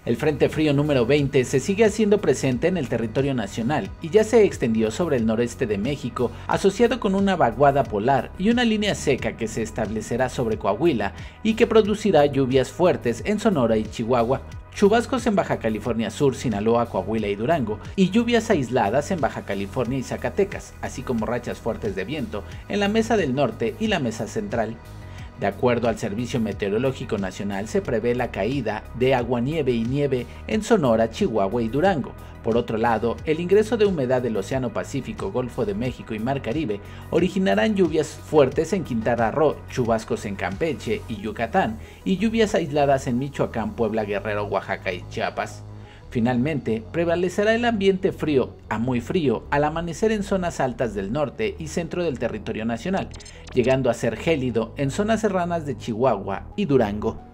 El Frente Frío número 20 se sigue haciendo presente en el territorio nacional y ya se extendió sobre el noreste de México, asociado con una vaguada polar y una línea seca que se establecerá sobre Coahuila y que producirá lluvias fuertes en Sonora y Chihuahua, chubascos en Baja California Sur, Sinaloa, Coahuila y Durango, y lluvias aisladas en Baja California y Zacatecas, así como rachas fuertes de viento en la Mesa del Norte y la Mesa Central. De acuerdo al Servicio Meteorológico Nacional, se prevé la caída de aguanieve y nieve en Sonora, Chihuahua y Durango. Por otro lado, el ingreso de humedad del Océano Pacífico, Golfo de México y Mar Caribe originarán lluvias fuertes en Quintana Roo, chubascos en Campeche y Yucatán, y lluvias aisladas en Michoacán, Puebla, Guerrero, Oaxaca y Chiapas. Finalmente, prevalecerá el ambiente frío a muy frío al amanecer en zonas altas del norte y centro del territorio nacional, llegando a ser gélido en zonas serranas de Chihuahua y Durango.